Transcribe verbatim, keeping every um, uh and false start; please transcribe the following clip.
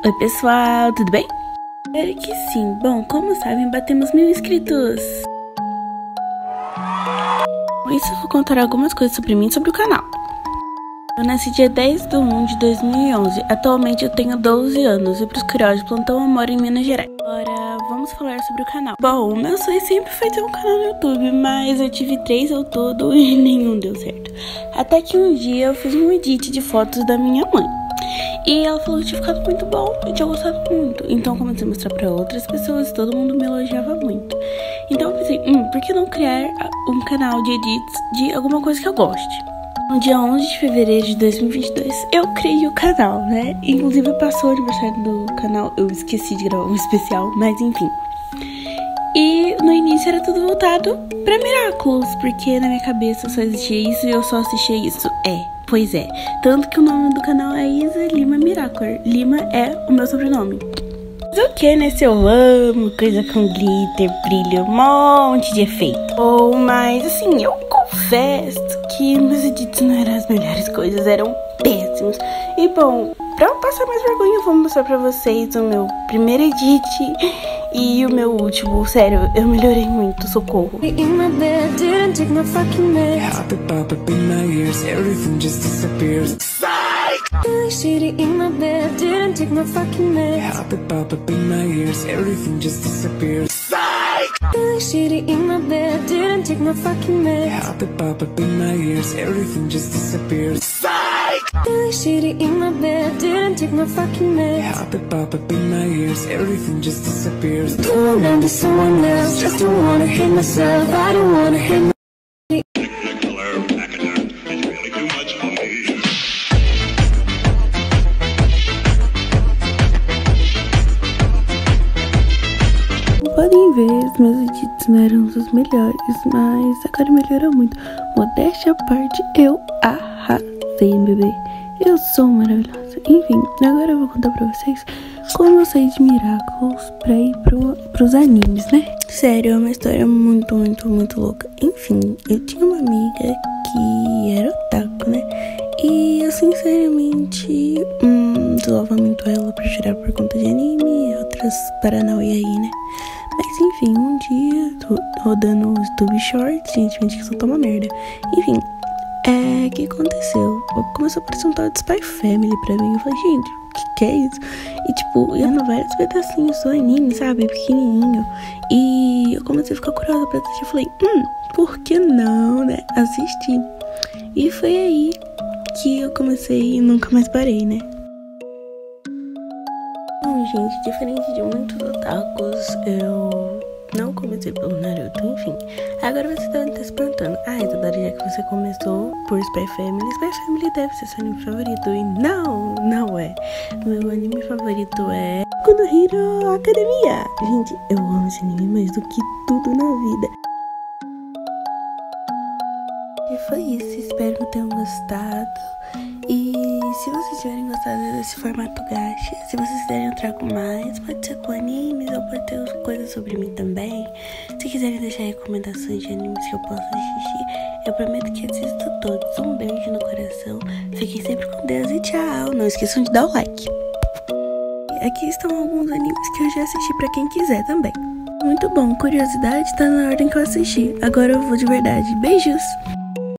Oi pessoal, tudo bem? Espero que sim. Bom, como sabem, batemos mil inscritos. Com isso eu vou contar algumas coisas sobre mim e sobre o canal. Eu nasci dia dez de um de dois mil e onze. Atualmente eu tenho doze anos e para os curiosos, plantão eu moro em Minas Gerais. Agora vamos falar sobre o canal. Bom, o meu sonho sempre foi ter um canal no YouTube, mas eu tive três ao todo e nenhum deu certo. Até que um dia eu fiz um edit de fotos da minha mãe. E ela falou que tinha ficado muito bom e tinha gostado muito. Então comecei a mostrar pra outras pessoas e todo mundo me elogiava muito. Então eu pensei, hum, por que não criar um canal de edits de alguma coisa que eu goste? No dia onze de fevereiro de dois mil e vinte e dois, eu criei o canal, né? Inclusive passou o aniversário do canal, eu esqueci de gravar um especial, mas enfim. E no início era tudo voltado pra Miraculous, porque na minha cabeça só existia isso e eu só assistia isso. É, pois é. Tanto que o nome do canal é Isa Lima Miracle. Lima é o meu sobrenome. Mas o que, né? Se eu amo coisa com glitter, brilho, um monte de efeito. Oh, mas assim, eu confesso que meus edits não eram as melhores coisas, eram péssimos. E bom, pra não passar mais vergonha, eu vou mostrar pra vocês o meu primeiro edit e o meu último. Sério, eu melhorei muito, socorro. Shitty in my bed, didn't take my fucking meds. Hop it, pop up in my ears, everything just disappears. Psych! Shitty in my bed, didn't take my fucking meds. Hop it, pop up in my ears, everything just disappears. Psych! Shitty in my bed, didn't take my fucking meds. Hop it, pop up in my ears, everything just disappears. Don't remember someone else, just don't wanna hate myself. I don't wanna hate myself. Podem ver, os meus edits não eram os melhores, mas agora melhorou muito. Modéstia à parte, eu arrasei, bebê. Eu sou maravilhosa. Enfim, agora eu vou contar pra vocês como eu saí de Miraculous pra ir pro, pros animes, né? Sério, é uma história muito, muito, muito louca. Enfim, eu tinha uma amiga que era otaku, né? E eu sinceramente hum, zoava muito ela pra chorar por conta de anime e outras paranauê aí, né? Mas enfim, um dia, rodando os YouTube Shorts, gente, gente que só toma merda. Enfim, é, o que aconteceu? Começou a aparecer um tal de Spy Family pra mim. Eu falei, gente, o que, que é isso? E tipo, ia no vários pedacinhos do anime, sabe? Pequenininho. E eu comecei a ficar curiosa pra assistir. Eu falei, hum, por que não, né? Assistir. E foi aí que eu comecei e nunca mais parei, né? Bom, gente, diferente de muitos otakus, eu não comecei pelo Naruto, enfim. Agora você deve estar se perguntando, ah, Isadora, já que você começou por Spy Family, Spy Family deve ser seu anime favorito. E não, não é. Meu anime favorito é Boku no Hero Academia. Gente, eu amo esse anime mais do que tudo na vida. E foi isso, espero que tenham gostado. E se vocês tiverem gostado desse formato gacha, se vocês quiserem entrar com mais, pode ser com animes ou pode ter coisas sobre mim também. Se quiserem deixar recomendações de animes que eu possa assistir, eu prometo que assisto todos. Um beijo no coração, fiquem sempre com Deus e tchau. Não esqueçam de dar o like. Aqui estão alguns animes que eu já assisti pra quem quiser também. Muito bom, curiosidade tá na ordem que eu assisti. Agora eu vou de verdade. Beijos!